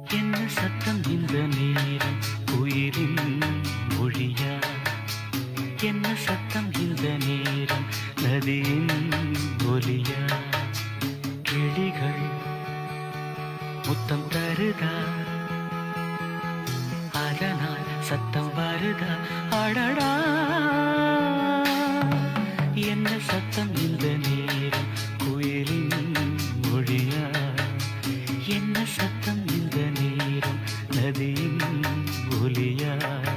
என்ன சத்தம் இந்த நேரம் குயிலின் மொழியா? என்ன சத்தம் இந்த நேரம் நதியின் ஒலியா? கிளிகள் முத்தம் தருதா, அதனால் சத்தம் வருதா? அடடா, என்ன சத்தம் இந்த நேரம் குயிலின் மொழியா? என்ன சத்தம் இந்த நேரம் நதியின் ஒலியா?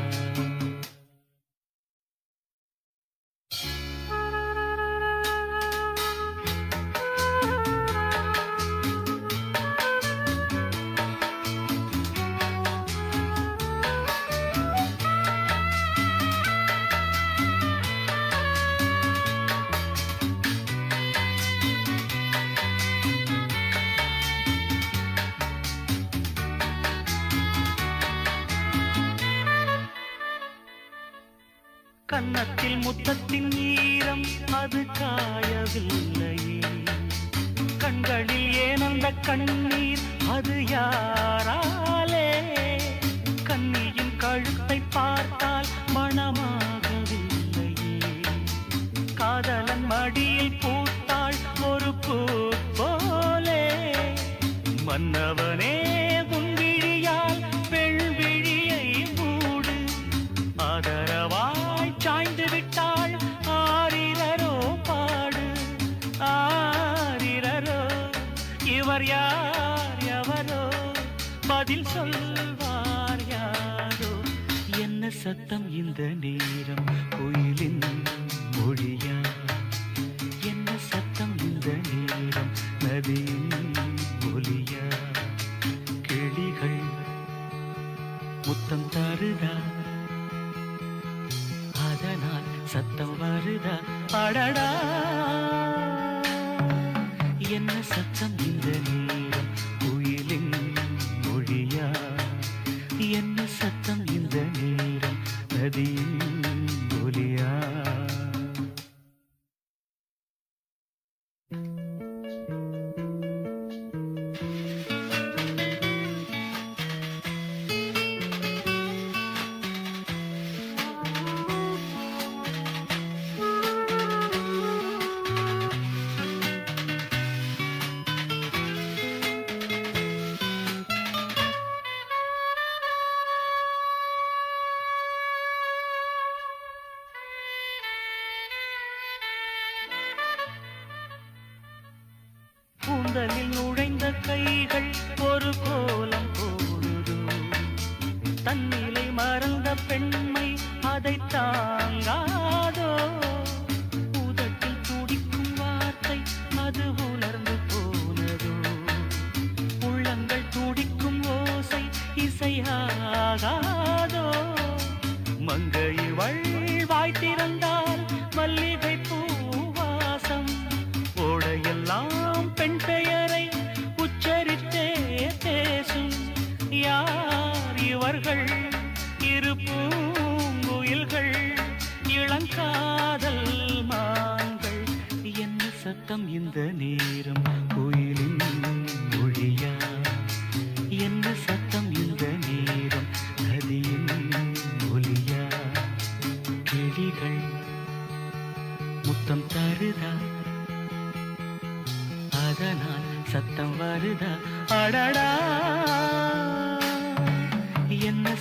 கன்னத்தில் முத்தத்தின் ஈரம் அது காயவில்லையே, கண்களில் ஏன் அந்த கண்ணீர் அது யாராலே? கண்ணியின் கழுத்தை பார்த்தால் மணமாகவில்லையே, காதலன் மடியில் பூத்தாள் ஒரு பூ போலே. மன்னவனே உன் விழியால் பெண் விழியை மூடு, ஆதரவாய் சாய்ந்து விட்டாள் ஆரிரரோ பாடு. ஆரிரரோ இவர் யார் எவரோ, பதில் சொல்வார் யாரோ? என்ன சத்தம் இந்த நேரம் குயிலின் மொழியா? என்ன சத்தம் இந்த நேரம் நதியின் ஒலியா? கிளிகள் முத்தம் தருதா, அதனால் சத்தம் வருதா? அடடா, என்ன சத்தம் இந்த நேரம் குயிலின் மொழியா? என்ன சத்தம் இந்த நேரம் நதியின் ஒலியா? கூந்தலில் நுழைந்த கைகள் ஒரு கோலம் போடுதோ, தன்னிலை மறந்த பெண்மை அதை தாங்காதோ? உதட்டில் துடிக்கும் வார்த்தை அது உலர்ந்து போனதோ, உள்ளங்கள் துடிக்கும் ஓசை இசையாகாதோ? மங்கை வாய் திறந்தால் மல்லிகை பூவாசம், ஓடையெல்லாம் பெண் பெயரை உச்சரித்தே பேசும். யார் இவர்கள்? இரு பூங்குயில்கள், இளங்காதல் மான்கள். என்ன சத்தம் இந்த நேரம் குயிலின் மொழியா? என்ன சத்தம் இந்த நேரம் நதியின் ஒலியா? கிளிகள் முத்தம் தருதா, அதனால் சத்தம் வருதா? அடடா, என்ன